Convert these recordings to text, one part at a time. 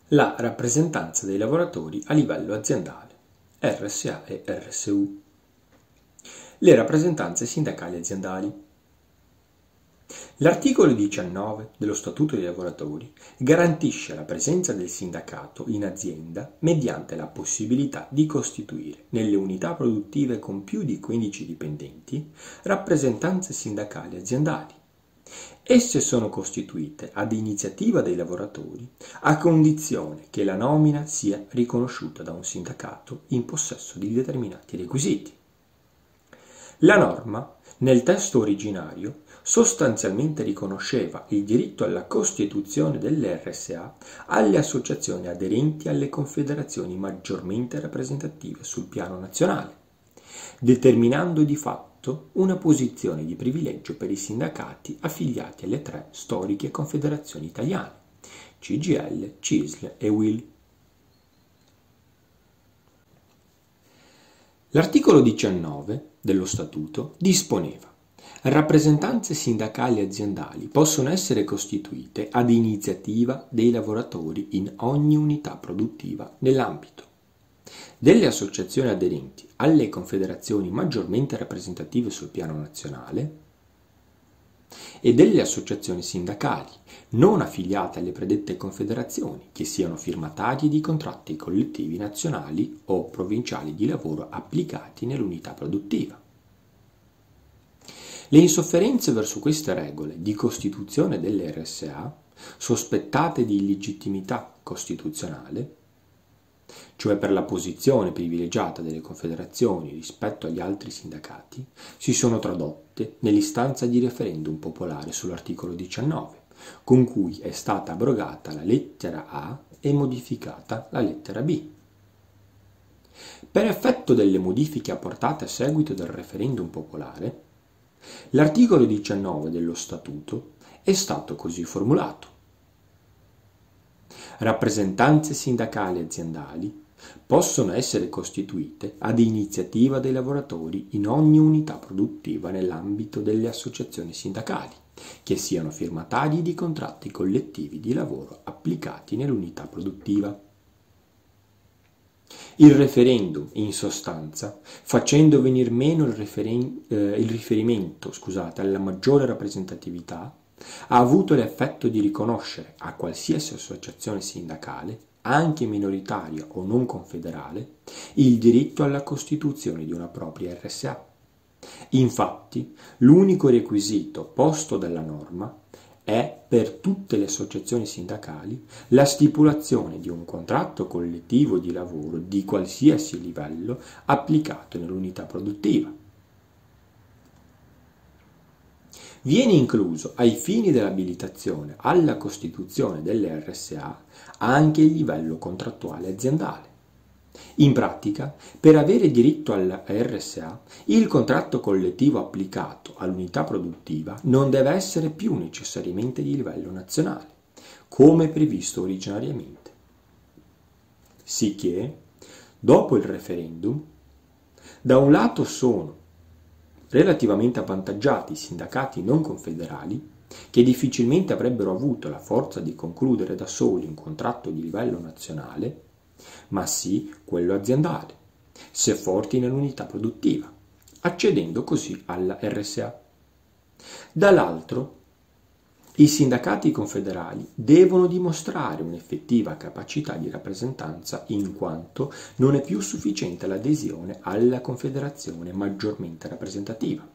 La rappresentanza dei lavoratori a livello aziendale, RSA e RSU. Le rappresentanze sindacali aziendali. L'articolo 19 dello Statuto dei lavoratori garantisce la presenza del sindacato in azienda mediante la possibilità di costituire nelle unità produttive con più di 15 dipendenti rappresentanze sindacali aziendali. Esse sono costituite ad iniziativa dei lavoratori a condizione che la nomina sia riconosciuta da un sindacato in possesso di determinati requisiti. La norma, nel testo originario, sostanzialmente riconosceva il diritto alla costituzione delle RSA alle associazioni aderenti alle confederazioni maggiormente rappresentative sul piano nazionale, determinando di fatto una posizione di privilegio per i sindacati affiliati alle tre storiche confederazioni italiane, CGIL, CISL e UIL. L'articolo 19 dello Statuto disponeva: rappresentanze sindacali aziendali possono essere costituite ad iniziativa dei lavoratori in ogni unità produttiva nell'ambito delle associazioni aderenti alle confederazioni maggiormente rappresentative sul piano nazionale e delle associazioni sindacali non affiliate alle predette confederazioni che siano firmatarie di contratti collettivi nazionali o provinciali di lavoro applicati nell'unità produttiva. Le insofferenze verso queste regole di costituzione delle RSA, sospettate di illegittimità costituzionale, cioè per la posizione privilegiata delle confederazioni rispetto agli altri sindacati, si sono tradotte nell'istanza di referendum popolare sull'articolo 19, con cui è stata abrogata la lettera A e modificata la lettera B. Per effetto delle modifiche apportate a seguito del referendum popolare, l'articolo 19 dello Statuto è stato così formulato: rappresentanze sindacali aziendali possono essere costituite ad iniziativa dei lavoratori in ogni unità produttiva nell'ambito delle associazioni sindacali che siano firmatari di contratti collettivi di lavoro applicati nell'unità produttiva. Il referendum, in sostanza, facendo venir meno il riferimento alla maggiore rappresentatività, ha avuto l'effetto di riconoscere a qualsiasi associazione sindacale, anche minoritaria o non confederale, il diritto alla costituzione di una propria RSA. Infatti, l'unico requisito posto dalla norma è, per tutte le associazioni sindacali, la stipulazione di un contratto collettivo di lavoro di qualsiasi livello applicato nell'unità produttiva. Viene incluso, ai fini dell'abilitazione alla costituzione delle RSA, anche il livello contrattuale aziendale. In pratica, per avere diritto alla RSA, il contratto collettivo applicato all'unità produttiva non deve essere più necessariamente di livello nazionale, come previsto originariamente. Sicché, dopo il referendum, da un lato sono relativamente avvantaggiati i sindacati non confederali, che difficilmente avrebbero avuto la forza di concludere da soli un contratto di livello nazionale, ma sì quello aziendale, se forti nell'unità produttiva, accedendo così alla RSA. Dall'altro, i sindacati confederali devono dimostrare un'effettiva capacità di rappresentanza in quanto non è più sufficiente l'adesione alla confederazione maggiormente rappresentativa.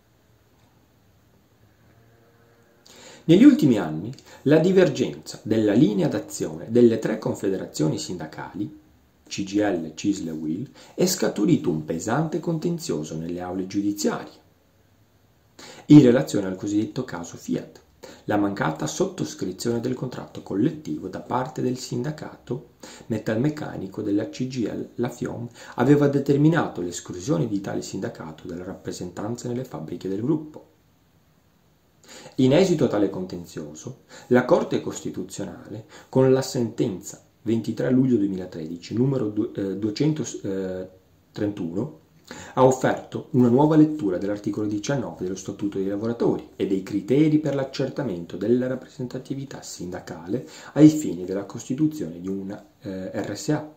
Negli ultimi anni, la divergenza della linea d'azione delle tre confederazioni sindacali, CGIL, CISL e UIL, è scaturito un pesante contenzioso nelle aule giudiziarie, in relazione al cosiddetto caso Fiat, la mancata sottoscrizione del contratto collettivo da parte del sindacato metalmeccanico della CGIL. La FIOM aveva determinato l'esclusione di tale sindacato dalla rappresentanza nelle fabbriche del gruppo. In esito a tale contenzioso, la Corte Costituzionale, con la sentenza 23 luglio 2013, numero 231, Ha offerto una nuova lettura dell'articolo 19 dello Statuto dei lavoratori e dei criteri per l'accertamento della rappresentatività sindacale ai fini della costituzione di una RSA.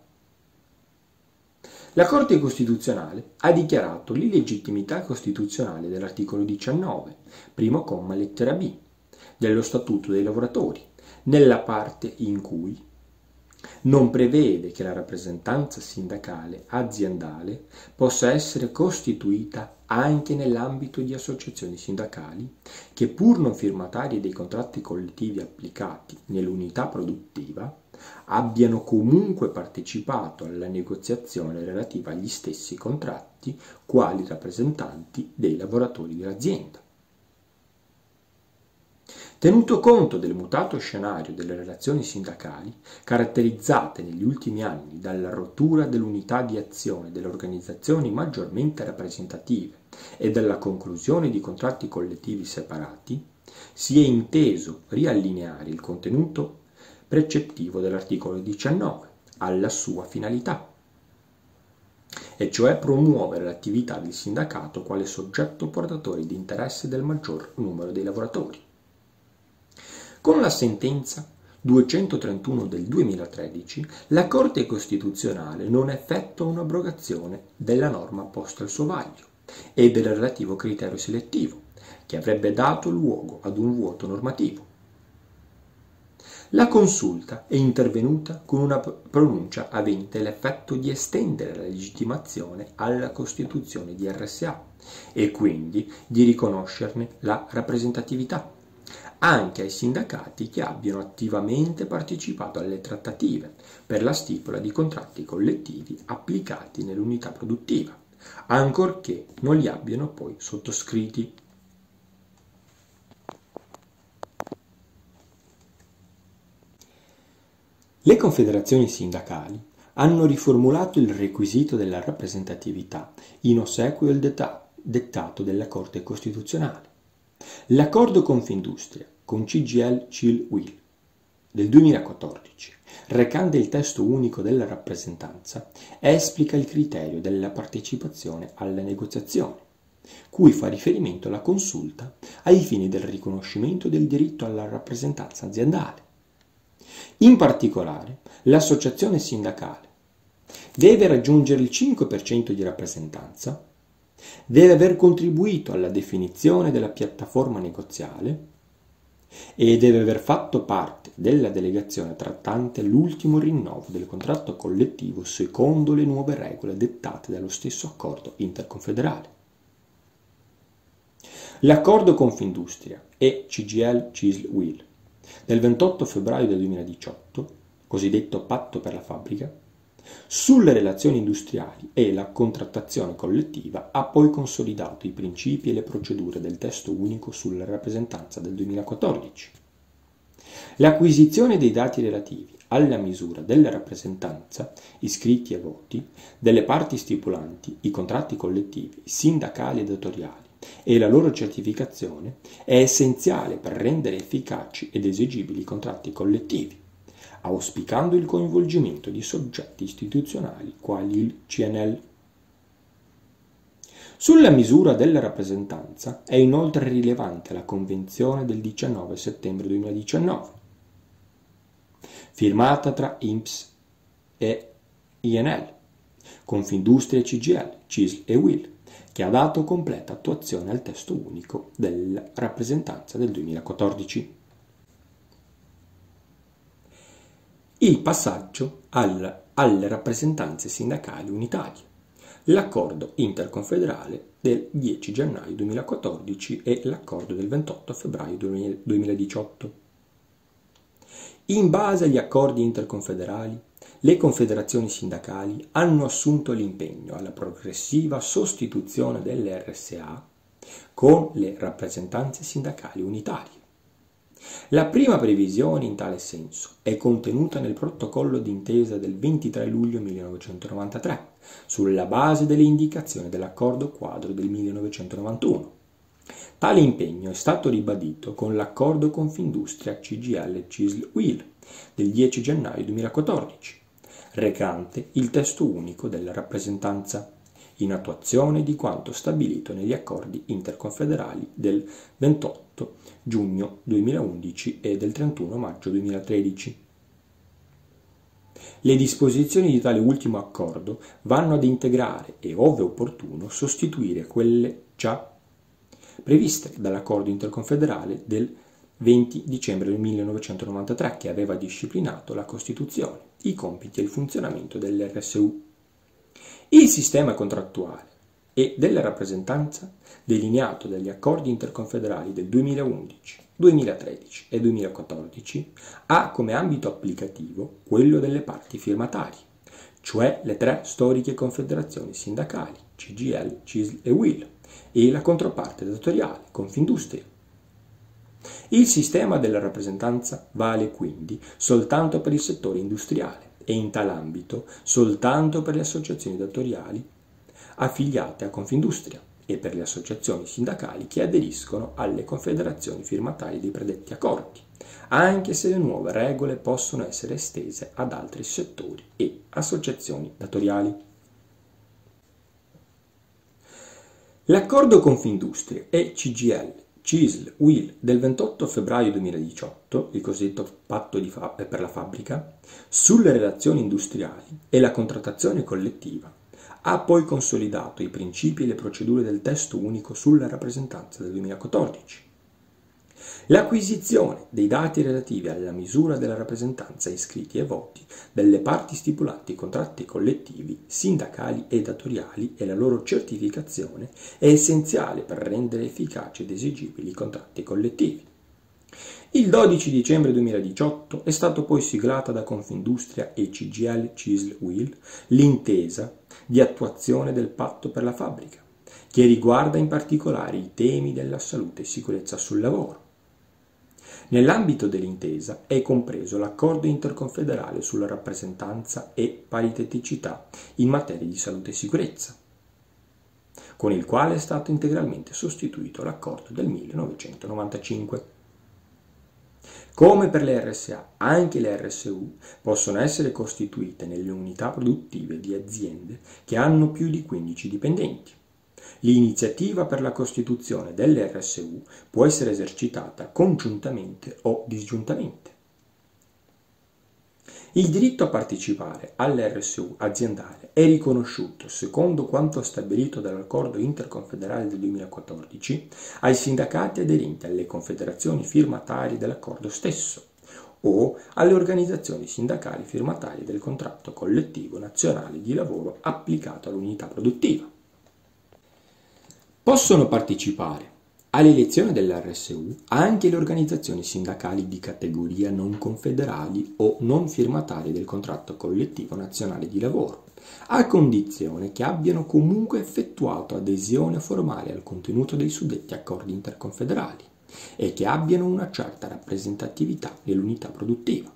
La Corte Costituzionale ha dichiarato l'illegittimità costituzionale dell'articolo 19, primo comma lettera B, dello Statuto dei lavoratori, nella parte in cui non prevede che la rappresentanza sindacale aziendale possa essere costituita anche nell'ambito di associazioni sindacali che, pur non firmatarie dei contratti collettivi applicati nell'unità produttiva, abbiano comunque partecipato alla negoziazione relativa agli stessi contratti quali rappresentanti dei lavoratori dell'azienda. Tenuto conto del mutato scenario delle relazioni sindacali, caratterizzate negli ultimi anni dalla rottura dell'unità di azione delle organizzazioni maggiormente rappresentative e dalla conclusione di contratti collettivi separati, si è inteso riallineare il contenuto precettivo dell'articolo 19 alla sua finalità, e cioè promuovere l'attività del sindacato quale soggetto portatore di interesse del maggior numero dei lavoratori. Con la sentenza 231 del 2013, la Corte Costituzionale non effettua un'abrogazione della norma posta al suo vaglio e del relativo criterio selettivo, che avrebbe dato luogo ad un vuoto normativo. La Consulta è intervenuta con una pronuncia avente l'effetto di estendere la legittimazione alla costituzione di RSA e quindi di riconoscerne la rappresentatività anche ai sindacati che abbiano attivamente partecipato alle trattative per la stipula di contratti collettivi applicati nell'unità produttiva, ancorché non li abbiano poi sottoscritti. Le confederazioni sindacali hanno riformulato il requisito della rappresentatività in ossequio al dettato della Corte Costituzionale. L'accordo Confindustria con CGIL, CIL, UIL del 2014, recante il testo unico della rappresentanza, esplica il criterio della partecipazione alle negoziazioni, cui fa riferimento la Consulta ai fini del riconoscimento del diritto alla rappresentanza aziendale. In particolare, l'associazione sindacale deve raggiungere il 5% di rappresentanza, deve aver contribuito alla definizione della piattaforma negoziale e deve aver fatto parte della delegazione trattante l'ultimo rinnovo del contratto collettivo secondo le nuove regole dettate dallo stesso accordo interconfederale. L'accordo Confindustria e CGIL, CISL, UIL del 28 febbraio del 2018, cosiddetto Patto per la fabbrica, sulle relazioni industriali e la contrattazione collettiva ha poi consolidato i principi e le procedure del testo unico sulla rappresentanza del 2014. L'acquisizione dei dati relativi alla misura della rappresentanza, iscritti e voti, delle parti stipulanti i contratti collettivi, sindacali e datoriali e la loro certificazione è essenziale per rendere efficaci ed esigibili i contratti collettivi, auspicando il coinvolgimento di soggetti istituzionali quali il CNL. Sulla misura della rappresentanza è inoltre rilevante la Convenzione del 19 settembre 2019, firmata tra INPS e INL, Confindustria e CGIL, CISL e UIL, che ha dato completa attuazione al testo unico della rappresentanza del 2014. Il passaggio alle rappresentanze sindacali unitarie, l'accordo interconfederale del 10 gennaio 2014 e l'accordo del 28 febbraio 2018. In base agli accordi interconfederali, le confederazioni sindacali hanno assunto l'impegno alla progressiva sostituzione delle RSA con le rappresentanze sindacali unitarie. La prima previsione in tale senso è contenuta nel protocollo d'intesa del 23 luglio 1993, sulla base delle indicazioni dell'accordo quadro del 1991. Tale impegno è stato ribadito con l'accordo Confindustria CGIL CISL UIL del 10 gennaio 2014, recante il testo unico della rappresentanza, in attuazione di quanto stabilito negli accordi interconfederali del 28 giugno 2011 e del 31 maggio 2013. Le disposizioni di tale ultimo accordo vanno ad integrare e, ove opportuno, sostituire quelle già previste dall'accordo interconfederale del 20 dicembre del 1993, che aveva disciplinato la Costituzione, i compiti e il funzionamento dell'RSU. Il sistema contrattuale e della rappresentanza delineato dagli accordi interconfederali del 2011, 2013 e 2014 ha come ambito applicativo quello delle parti firmatarie, cioè le tre storiche confederazioni sindacali, CGIL, CISL e UIL, e la controparte datoriale, Confindustria. Il sistema della rappresentanza vale quindi soltanto per il settore industriale e in tal ambito soltanto per le associazioni datoriali affiliate a Confindustria e per le associazioni sindacali che aderiscono alle confederazioni firmatarie dei predetti accordi, anche se le nuove regole possono essere estese ad altri settori e associazioni datoriali. L'accordo Confindustria e CGIL, CISL, UIL del 28 febbraio 2018, il cosiddetto patto per la fabbrica, sulle relazioni industriali e la contrattazione collettiva, ha poi consolidato i principi e le procedure del testo unico sulla rappresentanza del 2014. L'acquisizione dei dati relativi alla misura della rappresentanza iscritti ai voti delle parti stipulanti i contratti collettivi, sindacali e datoriali e la loro certificazione è essenziale per rendere efficaci ed esigibili i contratti collettivi. Il 12 dicembre 2018 è stato poi siglata da Confindustria e CGIL, CISL, UIL l'intesa di attuazione del patto per la fabbrica, che riguarda in particolare i temi della salute e sicurezza sul lavoro. Nell'ambito dell'intesa è compreso l'accordo interconfederale sulla rappresentanza e pariteticità in materia di salute e sicurezza, con il quale è stato integralmente sostituito l'accordo del 1995. Come per le RSA, anche le RSU possono essere costituite nelle unità produttive di aziende che hanno più di 15 dipendenti. L'iniziativa per la costituzione delle RSU può essere esercitata congiuntamente o disgiuntamente. Il diritto a partecipare all'RSU aziendale è riconosciuto, secondo quanto stabilito dall'accordo interconfederale del 2014, ai sindacati aderenti alle confederazioni firmatarie dell'accordo stesso o alle organizzazioni sindacali firmatarie del contratto collettivo nazionale di lavoro applicato all'unità produttiva. Possono partecipare all'elezione dell'RSU anche le organizzazioni sindacali di categoria non confederali o non firmatarie del contratto collettivo nazionale di lavoro, a condizione che abbiano comunque effettuato adesione formale al contenuto dei suddetti accordi interconfederali e che abbiano una certa rappresentatività nell'unità produttiva.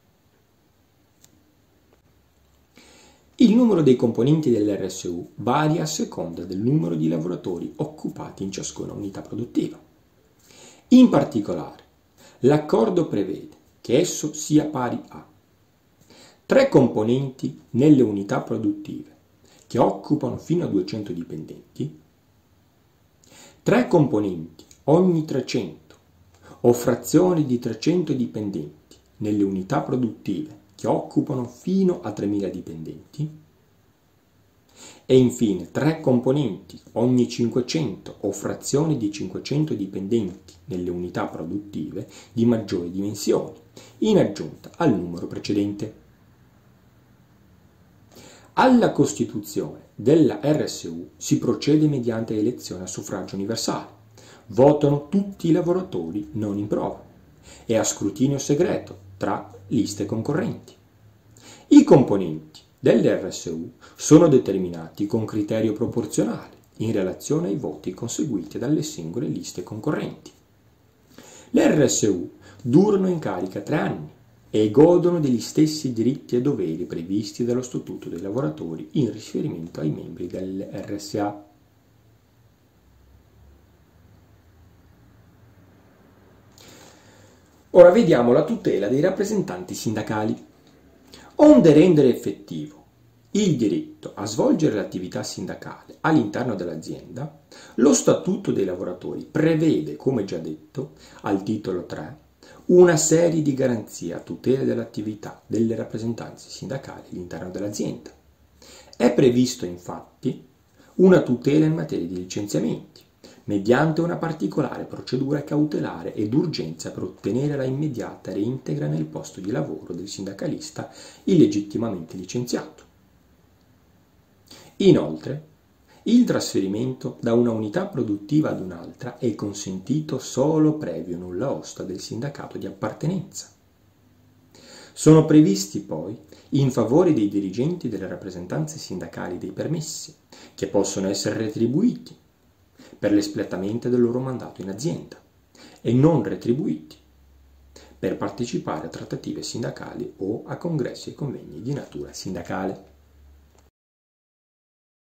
Il numero dei componenti dell'RSU varia a seconda del numero di lavoratori occupati in ciascuna unità produttiva. In particolare, l'accordo prevede che esso sia pari a 3 componenti nelle unità produttive che occupano fino a 200 dipendenti, 3 componenti ogni 300 o frazioni di 300 dipendenti nelle unità produttive che occupano fino a 3.000 dipendenti e infine 3 componenti ogni 500 o frazioni di 500 dipendenti nelle unità produttive di maggiori dimensioni, in aggiunta al numero precedente. Alla costituzione della RSU si procede mediante elezione a suffragio universale. Votano tutti i lavoratori non in prova e a scrutinio segreto tra liste concorrenti. I componenti dell'RSU sono determinati con criterio proporzionale in relazione ai voti conseguiti dalle singole liste concorrenti. Le RSU durano in carica 3 anni e godono degli stessi diritti e doveri previsti dallo Statuto dei lavoratori in riferimento ai membri delle RSA. Ora vediamo la tutela dei rappresentanti sindacali. Onde rendere effettivo il diritto a svolgere l'attività sindacale all'interno dell'azienda, lo Statuto dei lavoratori prevede, come già detto, al titolo 3, una serie di garanzie a tutela dell'attività delle rappresentanze sindacali all'interno dell'azienda. È previsto infatti una tutela in materia di licenziamenti, mediante una particolare procedura cautelare ed urgenza per ottenere la immediata reintegra nel posto di lavoro del sindacalista illegittimamente licenziato. Inoltre, il trasferimento da una unità produttiva ad un'altra è consentito solo previo nulla osta del sindacato di appartenenza. Sono previsti poi in favore dei dirigenti delle rappresentanze sindacali dei permessi, che possono essere retribuiti per l'espletamento del loro mandato in azienda e non retribuiti per partecipare a trattative sindacali o a congressi e convegni di natura sindacale.